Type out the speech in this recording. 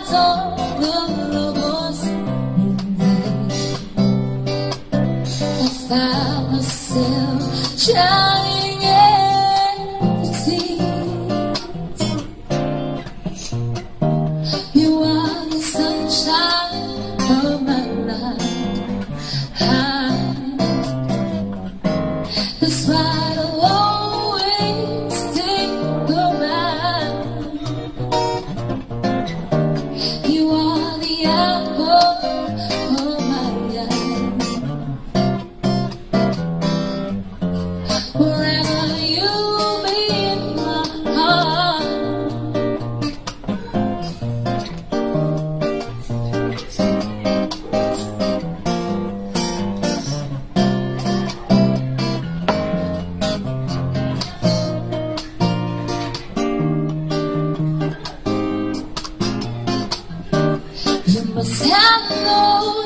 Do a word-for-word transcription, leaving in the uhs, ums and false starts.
don't know what's in there. I found myself shining in the tears. You are the sunshine of my life. That's why I'll always stick around. You are the apple of my eye. Wherever you be in my heart. You must have known